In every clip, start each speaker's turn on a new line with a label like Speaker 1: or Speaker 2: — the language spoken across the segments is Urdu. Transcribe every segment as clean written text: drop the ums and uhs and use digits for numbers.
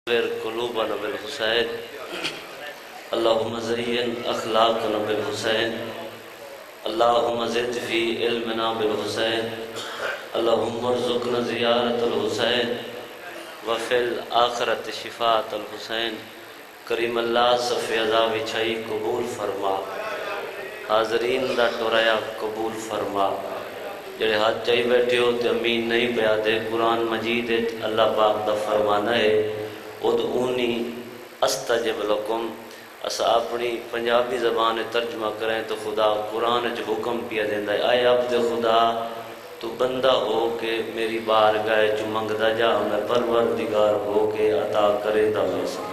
Speaker 1: قلوبنا بالحسین اللہم زین اخلاقنا بالحسین اللہم زد فی علمنا بالحسین اللہم ارزقنا زیارت الحسین وفی الآخرت شفاعت الحسین کریم اللہ صفی عذاب چھائی قبول فرما حاضرین دا ٹورایا قبول فرما جڑے ہاتھ چاہی بیٹھے ہو تے امین نہیں پیا دے قرآن مجید اللہ پاک دا فرمانا ہے ادعونی استجب لکم اسا اپنی پنجابی زبان ترجمہ کریں تو خدا قرآن جو حکم پیا دیندہ ہے آئے عبد خدا تو بندہ ہو کے میری بارگاہ جو منگدا جا میں پروردگار ہو کے عطا کرے دا میں سن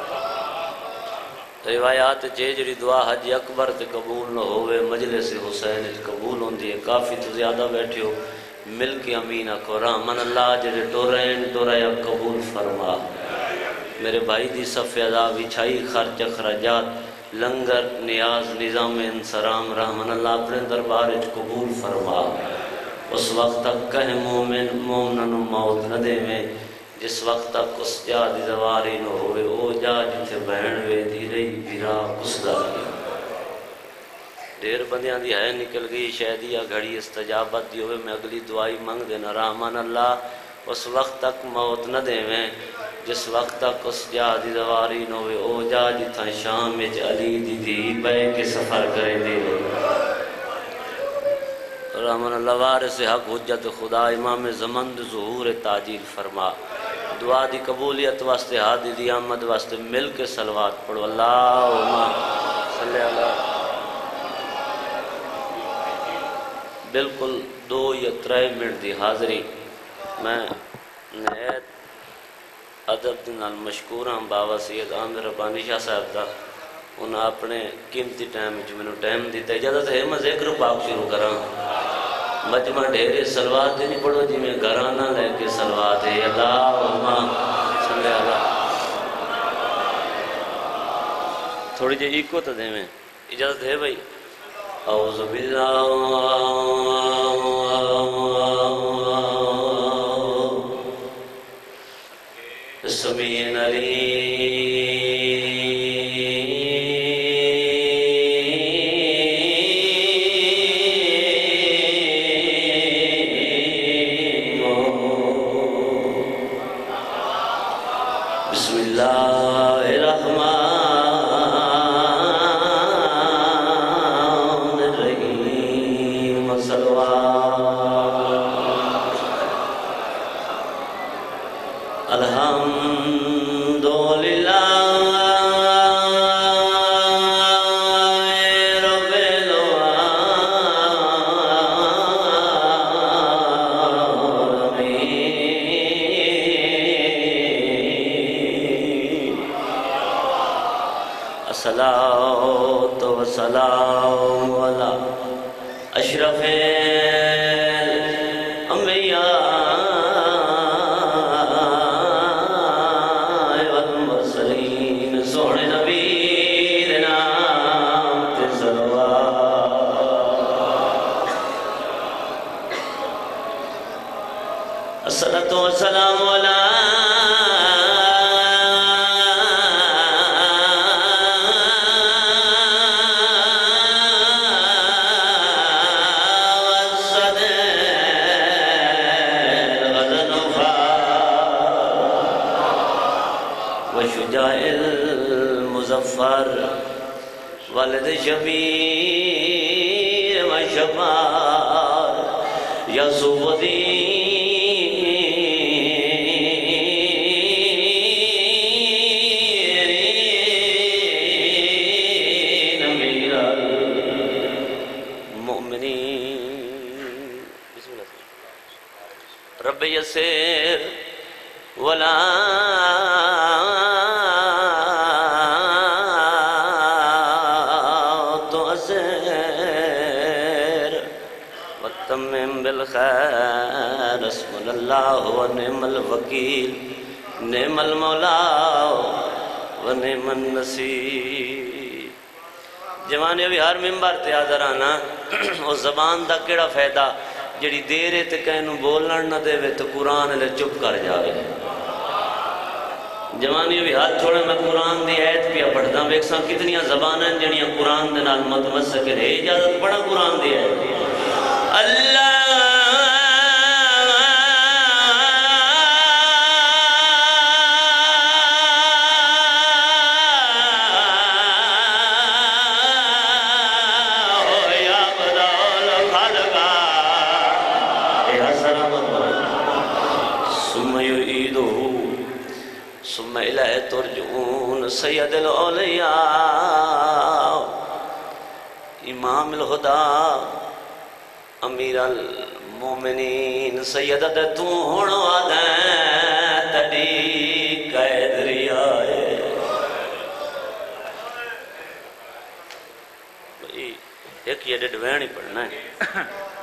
Speaker 1: روایات جڑی دعا حج اکبر تے قبول نہ ہوئے مجلس حسین قبول ہوندی ہے کافی تو زیادہ بیٹھے ہو مل کے امین آکھو رحمن اللہ جڑے ٹورین ٹورایا قبول فرما میرے بھائی دی صفِ عذاب وچھائی خرچ اخراجات لنگر نیاز نظام انسرام رحمن اللہ اپنے دربار قبول فرما اس وقت تک کہیں مومنن موت نہ دے میں جس وقت تک اس جا دی زواری نہ ہوئے او جا جتے بہن وے دی رہی بیرا اس دا لگے دیر بندیاں دی ہے نکل گئی شہدیہ گھڑی استجابت دی ہوئے میں اگلی دعائی منگ دینا رحمان اللہ اس وقت تک موت نہ دے میں جس وقت تک اس جا دی زواری نہ ہوئے او جا جتا شام میں علی دی دی بے کے سفر کرے دے رحمان اللہ وارث حق حجت خدا امام زمن ظہور تاجیل فرما دعا دی قبولیت واسطے ہادی دی آمد واسطے مل کے صلوات پڑھو اللہم صلی اللہ بالکل 2 یا 3 منٹ دی حاضری میں نہایت ادب دنال مشکور ہوں بابا سید عامر ربانی شاہ صاحب دا انہاں اپنے قیمتی ٹائم جو میں نے ٹائم دیتا اجازت ہے میں ذکر پاک شروع کراں مجمع ڈھیرے صلوات نہیں پڑھو جی میں گھرانہ لے کے صلوات ہے اللہم صلی اللہ تھوڑی جی ایکو تا دے میں اجازت ہے بھائی اعوذ باللہ سمین علی بسم اللہ الرحمن الرحیم الحمد للہ رب العالمین الصلاۃ والسلام علی اشرف الانبیاء الصلاة والسلام علی وشجاع المظفر والد شبیر و شفار یسوف الدین رب یسر ولا تعسر وتمم بالخیر اسم اللہ ونعم الوکیل نعم المولا ونعم النصیر جوانے بھی ہر ممبر تے حاضر آنا اس زبان دا کیڑا فائدہ جڑی دیرے تے کہنو بولن نہ دے وے تو قرآن لے چپ کر جاوے جوانی بھی ہاتھ چھوڑے میں قرآن دی آیت پہ پڑھتا ہوں ایک کتنی زبان ہیں جنیاں قرآن دے نال متمسک ہے اجازت پڑھا قرآن دی آیت اللہ ترجعون سید الاولیاء امام الہدا امیر المومنین سیدت تو ہوڑو آدھیں تڑی قیدری آئے ایک یہ ڈڈوین ہی پڑھنا ہے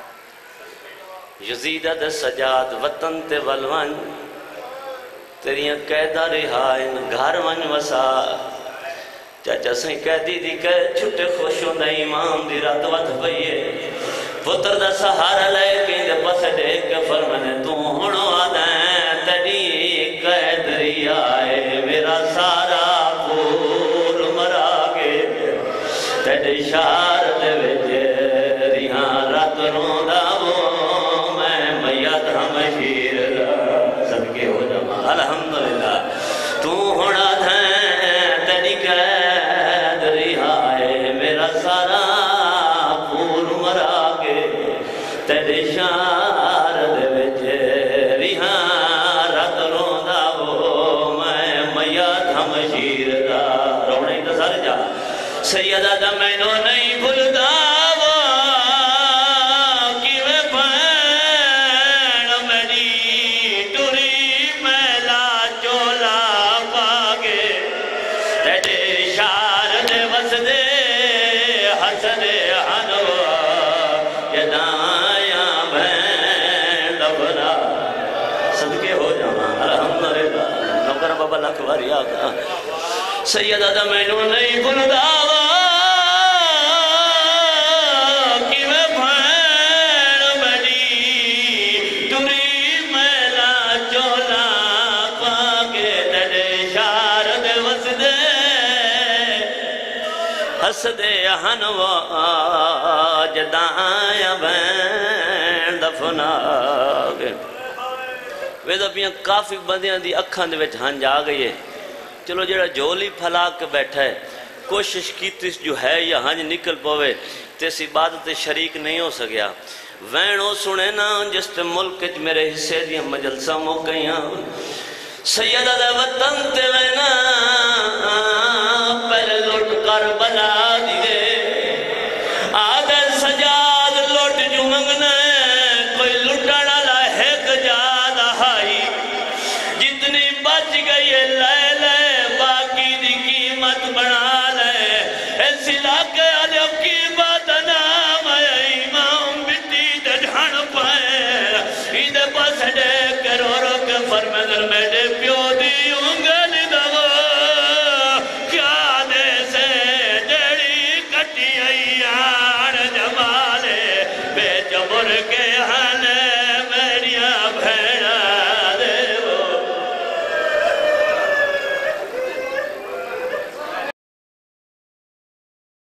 Speaker 1: یزیدت سجاد وطن تے والوان تیریاں قیدہ رہائن گھر ون وسا چاچا سائیں قیدی دی کہ چھٹے خوش ہوندہ امام دی رات وقت بھئیے پتر دا سہارا لے کے دے پس دے کے فرمانے تو ہونو آدھیں تڑی قید رہائے میرا سارا پور مرا گے تڑی شار دے وجے ریہاں رات روندہ وہ میں میت ہم شیر صدقے ہو جمع الحمدللہ تو ہونا دھیں تیری قید رہائے میرا سارا پور مرا کے تیرے شار دے وچے ریہاں رات روندہ وہ میں میت ہم شیر دا رونے دا سر جا سیدہ دا میں نو نہیں بھلدا سیدہ دا میں نو نہیں بھلدا کہ میں بھین بڑی ٹوری میلا چولا پاکے تڑے شار دے وسدے ہس دے ہنوا جدایا بین دفنا گے وے دبیاں کافی بندیاں دی اکھاں دے وچ ہنج آ گئی ہے چلو جڑا جولی پھلا کے بیٹھا ہے کوشش کی تیس جو ہے یا ہنج نکل پوے تیس عبادت شریک نہیں ہو سکیا وینو سنے نا جس تے ملک میرے حصے دیا مجلسہ موقعیاں سیدہ دے وطن تے وینا پہلے لٹ کر بلا دیئے آدھے سجاد لٹ جو منگنے کوئی لٹڑا لہک جاد آئی جتنی بچ گئی ہے لے لے باقی دی قیمت بنا لے ایسی لاکے علیہ قیمت نام ہے امام بیٹی دڑھن پائے ایدے پاس دے کرو رو کے فرمدر میں دے پیو دی انگل دو کیا دے سے جڑی کٹی ایان جمالے بے جبر کے